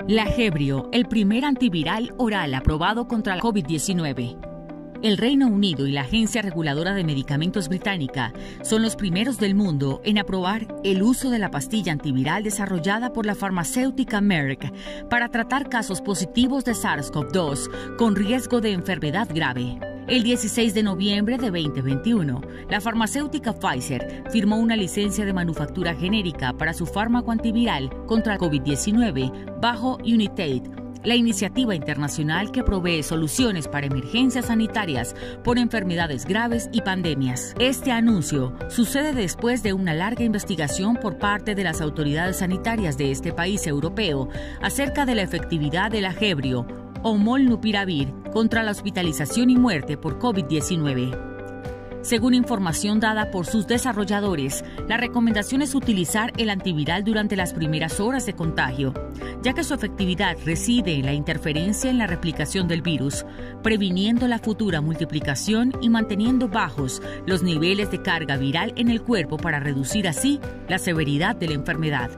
Lagevrio, el primer antiviral oral aprobado contra la COVID-19. El Reino Unido y la Agencia Reguladora de Medicamentos británica son los primeros del mundo en aprobar el uso de la pastilla antiviral desarrollada por la farmacéutica Merck para tratar casos positivos de SARS-CoV-2 con riesgo de enfermedad grave. El 16 de noviembre de 2021, la farmacéutica Pfizer firmó una licencia de manufactura genérica para su fármaco antiviral contra COVID-19 bajo Unitaid, la iniciativa internacional que provee soluciones para emergencias sanitarias por enfermedades graves y pandemias. Este anuncio sucede después de una larga investigación por parte de las autoridades sanitarias de este país europeo acerca de la efectividad del Lagevrio o molnupiravir contra la hospitalización y muerte por COVID-19. Según información dada por sus desarrolladores, la recomendación es utilizar el antiviral durante las primeras horas de contagio, ya que su efectividad reside en la interferencia en la replicación del virus, previniendo la futura multiplicación y manteniendo bajos los niveles de carga viral en el cuerpo para reducir así la severidad de la enfermedad.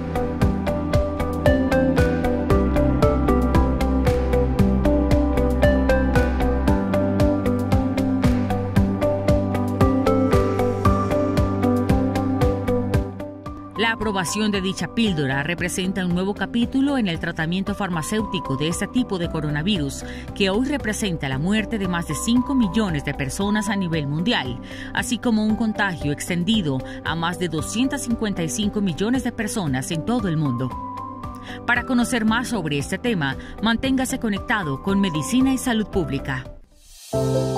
La aprobación de dicha píldora representa un nuevo capítulo en el tratamiento farmacéutico de este tipo de coronavirus, que hoy representa la muerte de más de 5 millones de personas a nivel mundial, así como un contagio extendido a más de 255 millones de personas en todo el mundo. Para conocer más sobre este tema, manténgase conectado con Medicina y Salud Pública.